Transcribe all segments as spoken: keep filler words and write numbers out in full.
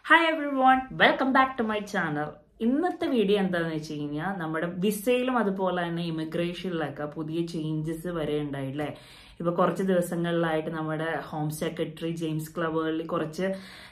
Hi everyone, welcome back to my channel. ഇന്നത്തെ video എന്താണെന്ന് വെച്ച് കഴിഞ്ഞാൽ നമ്മുടെ വിസയിലും അതുപോലെ തന്നെ ഇമിഗ്രേഷനിലൊക്കെ പുതിയ ചേഞ്ചസ് വരെ ഉണ്ടായില്ലേ. ഇപ്പൊ കുറച്ച് ദിവസങ്ങളിലായിട്ട് നമ്മുടെ ഹോം സെക്രട്ടറി ജെയിംസ് ക്ലവേർലി കുറച്ച്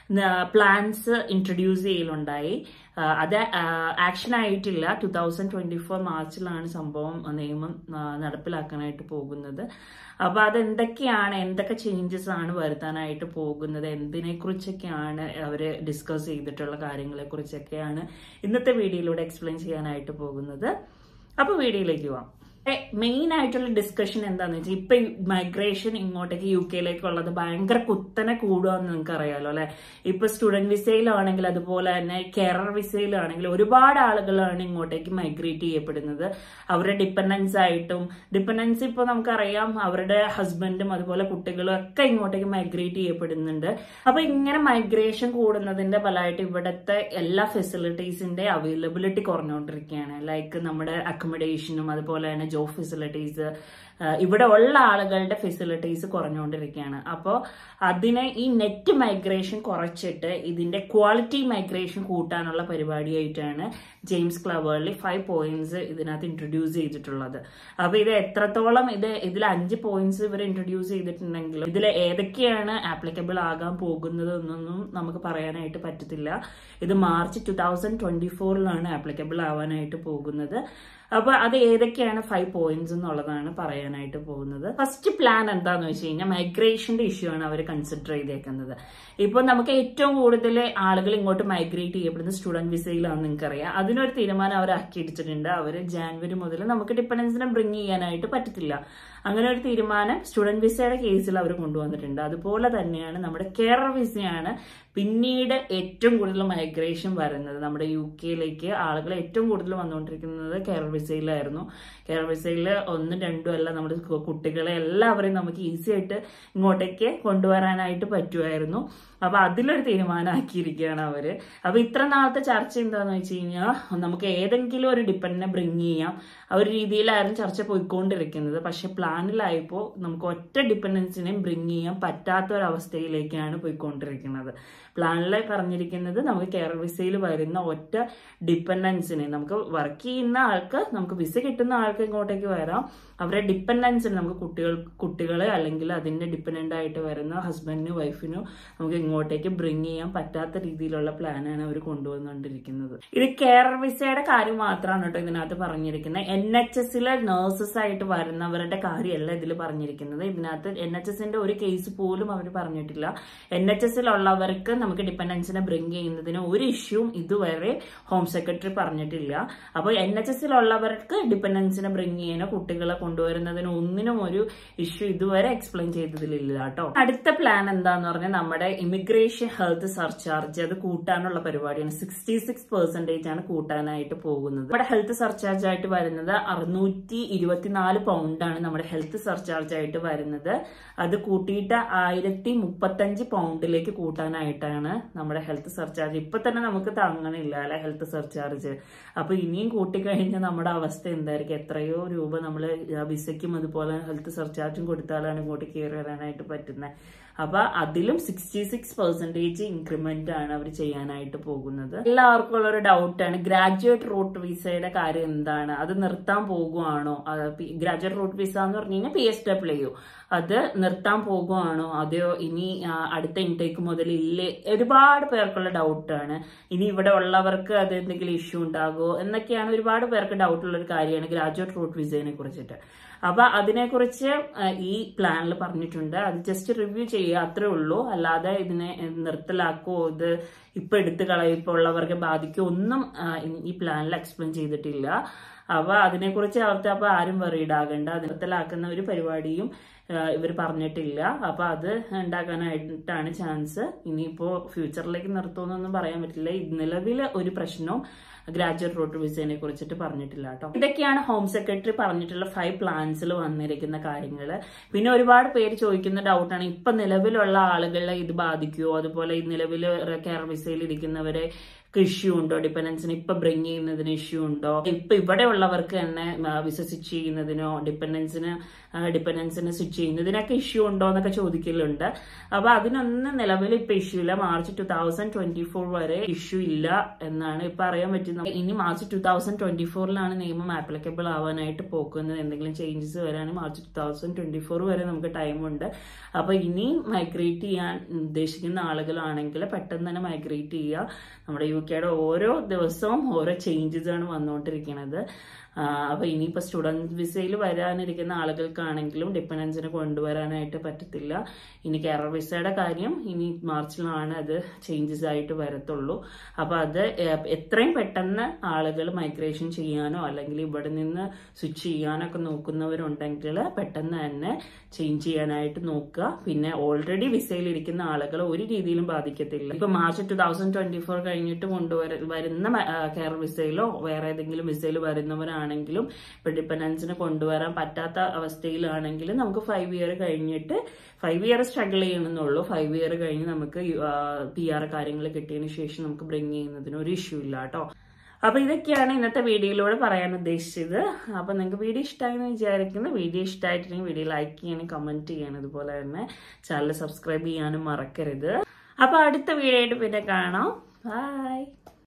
പ്ലാൻസ് ഇൻട്രൊഡ്യൂസ് ചെയ്യലുണ്ടായി. അത് ആക്ഷൻ ആയിട്ടില്ല. ടു തൗസൻഡ് ട്വന്റി ഫോർ മാർച്ചിലാണ് സംഭവം നിയമം നടപ്പിലാക്കാനായിട്ട് പോകുന്നത്. അപ്പൊ അതെന്തൊക്കെയാണ്, എന്തൊക്കെ ചേഞ്ചസ് ആണ് വരുത്താനായിട്ട് പോകുന്നത്, എന്തിനെ കുറിച്ചൊക്കെയാണ് അവര് ഡിസ്കസ് ചെയ്തിട്ടുള്ള കാര്യങ്ങളെ കുറിച്ചൊക്കെയാണ് ഇന്നത്തെ വീഡിയോയിലൂടെ എക്സ്പ്ലെയിൻ ചെയ്യാനായിട്ട് പോകുന്നത്. അപ്പൊ വീഡിയോയിലേക്ക് പോവാം. മെയിൻ ആയിട്ടുള്ള ഡിസ്കഷൻ എന്താന്ന് വെച്ചാൽ ഇപ്പൊ മൈഗ്രേഷൻ ഇങ്ങോട്ടേക്ക് യു കെയിലേക്കുള്ളത് ഭയങ്കര കുത്തനെ കൂടുകയെന്ന് നിങ്ങൾക്ക് അറിയാലോ അല്ലെ. ഇപ്പൊ സ്റ്റുഡന്റ് വിസയിലാണെങ്കിൽ അതുപോലെ തന്നെ കെയർ വിസയിലാണെങ്കിൽ ഒരുപാട് ആളുകളാണ് ഇങ്ങോട്ടേക്ക് മൈഗ്രേറ്റ് ചെയ്യപ്പെടുന്നത്. അവരുടെ ഡിപ്പെൻഡൻസ് ആയിട്ടും ഡിപ്പെൻഡൻസ് ഇപ്പൊ നമുക്കറിയാം അവരുടെ ഹസ്ബൻഡും അതുപോലെ കുട്ടികളും ഒക്കെ ഇങ്ങോട്ടേക്ക് മൈഗ്രേറ്റ് ചെയ്യപ്പെടുന്നുണ്ട്. അപ്പൊ ഇങ്ങനെ മൈഗ്രേഷൻ കൂടുന്നതിന്റെ ഫലമായിട്ട് ഇവിടുത്തെ എല്ലാ ഫെസിലിറ്റീസിന്റെ അവൈലബിലിറ്റി കുറഞ്ഞുകൊണ്ടിരിക്കുകയാണ്. ലൈക്ക് നമ്മുടെ അക്കോമഡേഷനും അതുപോലെ തന്നെ ജോബ് ഫെസിലിറ്റീസ്, ഇവിടെ ഉള്ള ആളുകളുടെ ഫെസിലിറ്റീസ് കുറഞ്ഞുകൊണ്ടിരിക്കുകയാണ്. അപ്പോൾ അതിനെ ഈ നെറ്റ് മൈഗ്രേഷൻ കുറച്ചിട്ട് ഇതിന്റെ ക്വാളിറ്റി മൈഗ്രേഷൻ കൂട്ടാനുള്ള പരിപാടിയായിട്ടാണ് ജെയിംസ് ക്ലവേർലി ഫൈവ് പോയിന്റ്സ് ഇതിനകത്ത് ഇൻട്രൊഡ്യൂസ് ചെയ്തിട്ടുള്ളത്. അപ്പൊ ഇത് എത്രത്തോളം ഇത് ഇതിൽ അഞ്ച് പോയിന്റ്സ് ഇവർ ഇൻട്രൊഡ്യൂസ് ചെയ്തിട്ടുണ്ടെങ്കിലും ഇതിൽ ഏതൊക്കെയാണ് ആപ്ലിക്കബിൾ ആകാൻ പോകുന്നത് എന്നൊന്നും നമുക്ക് പറയാനായിട്ട് പറ്റത്തില്ല. ഇത് മാർച്ച് ടു തൗസൻഡ് ട്വന്റി ഫോറിലാണ് ആപ്ലിക്കബിൾ ആവാനായിട്ട് പോകുന്നത്. അപ്പൊ അത് ഏതൊക്കെയാണ് ഫൈവ് പോയിന്റ്സ് എന്നുള്ളതാണ് പറയാനായിട്ട് പോകുന്നത്. ഫസ്റ്റ് പ്ലാൻ എന്താന്ന് വെച്ച് കഴിഞ്ഞാൽ മൈഗ്രേഷന്റെ ഇഷ്യൂ ആണ് അവർ കൺസിഡർ ചെയ്തേക്കുന്നത്. ഇപ്പൊ നമുക്ക് ഏറ്റവും കൂടുതൽ ആളുകൾ ഇങ്ങോട്ട് മൈഗ്രേറ്റ് ചെയ്യപ്പെടുന്നത് സ്റ്റുഡന്റ് വിസയിലാണെന്ന് നിങ്ങൾക്കറിയാം. അതിനൊരു തീരുമാനം അവർ ആക്കിയിടിച്ചിട്ടുണ്ട്. അവർ ജാനുവരി മുതൽ നമുക്ക് ഡിപ്പെൻഡൻസിനെ ബ്രിങ് ചെയ്യാനായിട്ട് പറ്റത്തില്ല. അങ്ങനെ ഒരു തീരുമാനം സ്റ്റുഡന്റ് വിസയുടെ കേസിൽ അവർ കൊണ്ടുവന്നിട്ടുണ്ട്. അതുപോലെ തന്നെയാണ് നമ്മുടെ കെയർ വിസയാണ് പിന്നീട് ഏറ്റവും കൂടുതൽ മൈഗ്രേഷൻ വരുന്നത്. നമ്മുടെ യു കെയിലേക്ക് ആളുകൾ ഏറ്റവും കൂടുതൽ വന്നുകൊണ്ടിരിക്കുന്നത് കെയർ വിസയിലായിരുന്നു. കെയർ വിസയിൽ ഒന്നും രണ്ടും അല്ല, നമ്മുടെ കുട്ടികളെ എല്ലാവരെയും നമുക്ക് ഈസി ആയിട്ട് ഇങ്ങോട്ടേക്ക് കൊണ്ടുവരാനായിട്ട് പറ്റുമായിരുന്നു. അപ്പൊ അതിലൊരു തീരുമാനമാക്കിയിരിക്കുകയാണ് അവര്. അപ്പൊ ഇത്ര നാളത്തെ ചർച്ച എന്താന്ന് വെച്ച് കഴിഞ്ഞാൽ നമുക്ക് ഏതെങ്കിലും ഒരു ഡിപ്പെൻഡിനെ ബ്രിങ് ചെയ്യാം, ആ ഒരു രീതിയിലായിരുന്നു ചർച്ച പോയിക്കൊണ്ടിരിക്കുന്നത്. പക്ഷെ പ്ലാനിലായപ്പോൾ നമുക്ക് ഒറ്റ ഡിപ്പെൻഡൻസിനെയും ബ്രിങ് ചെയ്യാൻ പറ്റാത്ത ഒരവസ്ഥയിലേക്കാണ് പോയിക്കൊണ്ടിരിക്കുന്നത്. പ്ലാനിൽ പറഞ്ഞിരിക്കുന്നത് നമുക്ക് കെയർ വിസയിൽ വരുന്ന ഒറ്റ ഡിപ്പെൻഡൻസിനെ, നമുക്ക് വർക്ക് ചെയ്യുന്ന ആൾക്ക്, നമുക്ക് വിസ കിട്ടുന്ന ആൾക്ക് ഇങ്ങോട്ടേക്ക് വരാം. അവരുടെ ഡിപ്പെൻഡൻസിന് നമുക്ക് കുട്ടികൾ കുട്ടികളെ അല്ലെങ്കിൽ അതിന്റെ ഡിപ്പെൻഡന്റ് ആയിട്ട് വരുന്ന ഹസ്ബൻഡിനും വൈഫിനും നമുക്ക് ഇങ്ങോട്ടേക്ക് ബ്രിങ് ചെയ്യാൻ പറ്റാത്ത രീതിയിലുള്ള പ്ലാനാണ് അവർ കൊണ്ടുവന്നുകൊണ്ടിരിക്കുന്നത്. ഇത് കെയർ വിസയുടെ കാര്യം മാത്രമാണ് കേട്ടോ ഇതിനകത്ത് പറഞ്ഞിരിക്കുന്നത്. എൻ എച്ച് എസിലെ നഴ്സസ് ആയിട്ട് വരുന്നവരുടെ കാര്യമല്ല ഇതിൽ പറഞ്ഞിരിക്കുന്നത്. ഇതിനകത്ത് എൻ എച്ച് എസിന്റെ ഒരു കേസ് പോലും അവർ പറഞ്ഞിട്ടില്ല. എൻ എച്ച് എസിലുള്ളവർക്ക് നമുക്ക് ഡിപ്പെൻഡൻസിനെ ബ്രിങ് ചെയ്യുന്നതിന് ഒരു ഇഷ്യൂവും ഇതുവരെ ഹോം സെക്രട്ടറി പറഞ്ഞിട്ടില്ല. അപ്പോൾ എൻ എച്ച് എസിലുള്ളവർക്ക് ഡിപ്പെൻഡൻസിനെ ബ്രിങ് ചെയ്യാനോ കുട്ടികളെ കൊണ്ടുവരുന്നതിന് ഒന്നിനും ഒരു ഇഷ്യൂ ഇതുവരെ എക്സ്പ്ലെയിൻ ചെയ്തതിലില്ല കേട്ടോ. അടുത്ത പ്ലാൻ എന്താന്ന് പറഞ്ഞാൽ നമ്മുടെ ഇമിഗ്രേഷൻ ഹെൽത്ത് സർചാർജ് അത് കൂട്ടാനുള്ള പരിപാടിയാണ്. സിക്സ്റ്റി സിക്സ് പെർസെന്റേജ് ആണ് കൂട്ടാനായിട്ട് പോകുന്നത്. നമ്മുടെ ഹെൽത്ത് സർചാർജ് ആയിട്ട് വരുന്നത് അറുന്നൂറ്റി ഇരുപത്തിനാല് പൗണ്ടാണ് നമ്മുടെ ഹെൽത്ത് സർചാർജ് ആയിട്ട് വരുന്നത്. അത് കൂട്ടിയിട്ട് ആയിരത്തി മുപ്പത്തഞ്ച് പൗണ്ടിലേക്ക് കൂട്ടാനായിട്ടാണ് നമ്മുടെ ഹെൽത്ത് സർചാർജ്. ഇപ്പൊ തന്നെ നമുക്ക് താങ്ങണില്ല അല്ലെ ഹെൽത്ത് സർചാർജ്. അപ്പൊ ഇനിയും കൂട്ടിക്കഴിഞ്ഞാൽ നമ്മുടെ അവസ്ഥ എന്തായിരിക്കും? എത്രയോ രൂപ നമ്മൾ വിസയ്ക്കും അതുപോലെ ഹെൽത്ത് സർചാർജും കൊടുത്താലാണ് ഇങ്ങോട്ട് കയറി വരാനായിട്ട് പറ്റുന്നത്. അപ്പൊ അതിലും സിക്സ്റ്റി സിക്സ് പെർസെന്റേജ് ഇൻക്രിമെന്റ് ആണ് അവർ ചെയ്യാനായിട്ട് പോകുന്നത്. എല്ലാവർക്കും ഉള്ള ഒരു ഡൗട്ടാണ് ഗ്രാജുവേറ്റ് റൂട്ട് വിസയുടെ കാര്യം എന്താണ്, അത് നിർത്താൻ പോകുവാണോ? ഗ്രാജുവേറ്റ് റൂട്ട് വിസ എന്ന് പറഞ്ഞു കഴിഞ്ഞാൽ പി എസ് ഡബ്ല്യു, അത് നിർത്താൻ പോകുവാണോ അതെയോ ഇനി അടുത്ത ഇൻടേക്ക് മുതൽ ഇല്ലേ? ഒരുപാട് പേർക്കുള്ള ഡൗട്ടാണ്. ഇനി ഇവിടെ ഉള്ളവർക്ക് അത് എന്തെങ്കിലും ഇഷ്യൂ ഉണ്ടാകുമോ എന്നൊക്കെയാണ് ഒരുപാട് പേർക്ക് ഡൗട്ടുള്ള ഒരു കാര്യമാണ് ഗ്രാജുവേറ്റ് റൂട്ട് വിസയെ കുറിച്ചിട്ട്. അപ്പൊ അതിനെക്കുറിച്ച് ഈ പ്ലാനിൽ പറഞ്ഞിട്ടുണ്ട്. അത് ജസ്റ്റ് റിവ്യൂ ചെയ്യുക അത്രേ ഉള്ളൂ. അല്ലാതെ ഇതിനെ നിർത്തലാക്കോ ഇത് ഇപ്പൊ എടുത്തു കളയോ ഇപ്പൊ ഉള്ളവർക്ക് ബാധിക്കോ ഒന്നും ഈ പ്ലാനിൽ എക്സ്പ്ലെയിൻ ചെയ്തിട്ടില്ല. അപ്പൊ അതിനെക്കുറിച്ച് അവർക്ക് അപ്പൊ ആരും വറീഡ് ആകണ്ട. അത് നിർത്തലാക്കുന്ന ഒരു പരിപാടിയും ഇവർ പറഞ്ഞിട്ടില്ല. അപ്പൊ അത് ഉണ്ടാക്കാനായിട്ടാണ് ചാൻസ്. ഇനിയിപ്പോ ഫ്യൂച്ചറിലേക്ക് നിർത്തുമെന്നൊന്നും പറയാൻ പറ്റില്ല. നിലവിലെ ഒരു പ്രശ്നവും ഗ്രാജുവേറ്റ് റൂട്ട് വിസയെ കുറിച്ചിട്ട് പറഞ്ഞിട്ടില്ല കേട്ടോ. ഇതൊക്കെയാണ് ഹോം സെക്രട്ടറി പറഞ്ഞിട്ടുള്ള ഫൈവ് പ്ലാൻസിൽ വന്നിരിക്കുന്ന കാര്യങ്ങൾ. പിന്നെ ഒരുപാട് പേര് ചോദിക്കുന്ന ഡൗട്ടാണ് ഇപ്പൊ നിലവിലുള്ള ആളുകളെ ഇത് ബാധിക്കുമോ, അതുപോലെ ഈ നിലവിൽ കെയർ വിസയിൽ ഇരിക്കുന്നവരെ ഇഷ്യൂ ഉണ്ടോ, ഡിപ്പെൻഡൻസിന് ഇപ്പൊ ബ്രിങ് ചെയ്യുന്നതിന് ഇഷ്യൂ ഉണ്ടോ, ഇപ്പൊ ഇവിടെ ഉള്ളവർക്ക് തന്നെ വിസ സ്വിച്ച് ചെയ്യുന്നതിനോ ഡിപ്പെൻഡൻസിന് ഡിപ്പെൻഡൻസിന് സ്വിച്ച് ചെയ്യുന്നു. ഇതിനൊക്കെ ഇഷ്യൂ ഉണ്ടോ എന്നൊക്കെ ചോദിക്കലുണ്ട്. അപ്പൊ അതിനൊന്നും നിലവിൽ ഇപ്പൊ ഇഷ്യൂ ഇല്ല. March two thousand twenty four വരെ ഇഷ്യൂ ഇല്ല എന്നാണ് ഇപ്പൊ അറിയാൻ പറ്റുന്നത്. ഇനി മാർച്ച് ടൂ തൗസൻഡ് ട്വന്റി ഫോറിലാണ് നിയമം ആപ്ലിക്കബിൾ ആവാനായിട്ട് പോകുന്നത്. എന്തെങ്കിലും ചേഞ്ചസ് വരാൻ March two thousand twenty four വരെ നമുക്ക് ടൈമുണ്ട്. അപ്പൊ ഇനി മൈഗ്രേറ്റ് ചെയ്യാൻ ഉദ്ദേശിക്കുന്ന ആളുകളാണെങ്കിൽ പെട്ടെന്ന് തന്നെ മൈഗ്രേറ്റ് ചെയ്യുക. നമ്മുടെ യു കെയുടെ ഓരോ ദിവസവും ഓരോ ചേഞ്ചസ് ആണ് വന്നുകൊണ്ടിരിക്കുന്നത്. അപ്പൊ ഇനിയിപ്പോ സ്റ്റുഡന്റ് വിസയിൽ വരാനിരിക്കുന്ന ആളുകൾക്കാണെങ്കിലും ഡിപ്പെൻഡൻസിനെ കൊണ്ടുവരാനായിട്ട് പറ്റത്തില്ല. ഇനി കെയർ വിസയുടെ കാര്യം ഇനി മാർച്ചിലാണ് അത് ചേഞ്ചസ് ആയിട്ട് വരത്തുള്ളൂ. അപ്പൊ അത് എത്രയും പെട്ടെന്ന് ആളുകൾ മൈഗ്രേഷൻ ചെയ്യാനോ അല്ലെങ്കിൽ ഇവിടെ നിന്ന് സ്വിച്ച് ചെയ്യാനോ ഒക്കെ നോക്കുന്നവരുണ്ടെങ്കിൽ പെട്ടെന്ന് തന്നെ ചേഞ്ച് ചെയ്യാനായിട്ട് നോക്കുക. പിന്നെ ഓൾറെഡി വിസയിൽ ഇരിക്കുന്ന ആളുകൾ ഒരു രീതിയിലും ബാധിക്കത്തില്ല. ഇപ്പൊ March two thousand twenty four കഴിഞ്ഞിട്ട് കൊണ്ടുവര വരുന്ന കെയർ വിസയിലോ വേറെ ഏതെങ്കിലും വിസയിൽ വരുന്നവരാണെങ്കിലും ഇപ്പൊ ഡിപ്പെൻഡൻസിന് കൊണ്ടുവരാൻ പറ്റാത്ത അവസ്ഥയിലാണെങ്കിലും നമുക്ക് ഫൈവ് ഇയർ കഴിഞ്ഞിട്ട് ഫൈവ് ഇയർ സ്ട്രഗിൾ ചെയ്യണമെന്നുള്ളൂ. ഫൈവ് ഇയർ കഴിഞ്ഞ് നമുക്ക് പി ആർ കാര്യങ്ങൾ കിട്ടിയതിന് ശേഷം നമുക്ക് ബ്രിങ് ചെയ്യുന്നതിന് ഒരു ഇഷ്യൂ ഇല്ല കേട്ടോ. അപ്പൊ ഇതൊക്കെയാണ് ഇന്നത്തെ വീഡിയോയിലൂടെ പറയാൻ ഉദ്ദേശിച്ചത്. അപ്പൊ നിങ്ങൾക്ക് വീഡിയോ ഇഷ്ടമായെന്ന് വിചാരിക്കുന്നു. വീഡിയോ ഇഷ്ടമായിട്ടുണ്ടെങ്കിൽ വീഡിയോ ലൈക്ക് ചെയ്യാനും കമന്റ് ചെയ്യാനും അതുപോലെ തന്നെ ചാനൽ സബ്സ്ക്രൈബ് ചെയ്യാനും മറക്കരുത്. അപ്പൊ അടുത്ത വീഡിയോ ആയിട്ട് പിന്നെ കാണാം. ബൈ.